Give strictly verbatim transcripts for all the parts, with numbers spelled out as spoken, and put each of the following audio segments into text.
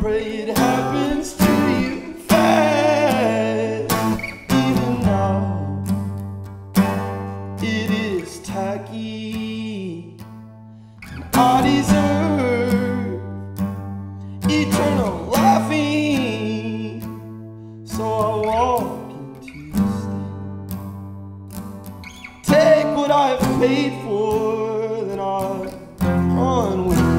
pray it happens to you fast. Even now, it is tacky. I deserve eternal laughing, so I walk into the state. Take what I've paid for, then I'll run with no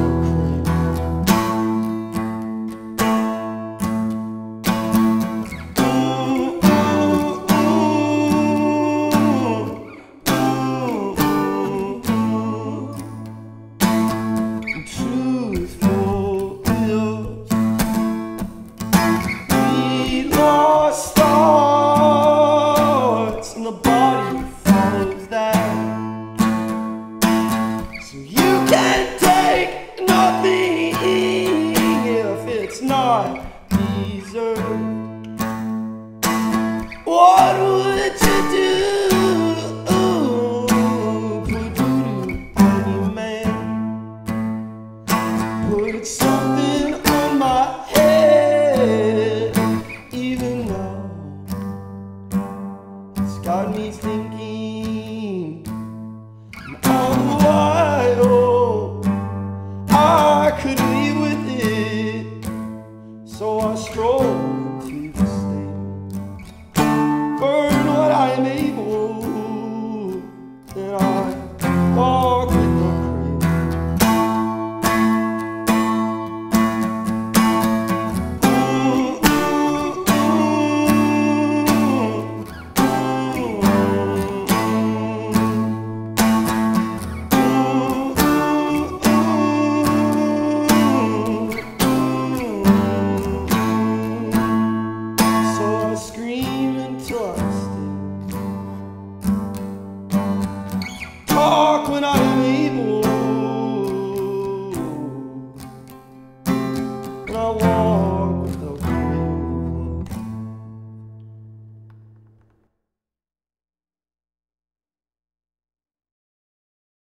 truthful ills. We lost thoughts, and the body follows that. So you can't take nothing if it's not deserved. What would you do? Put something on my head, even though it's got me thinking all the while I could leave with it. So I stroll into the stable, burn what I'm able, then I walk with the talk when I'm able, and I walk.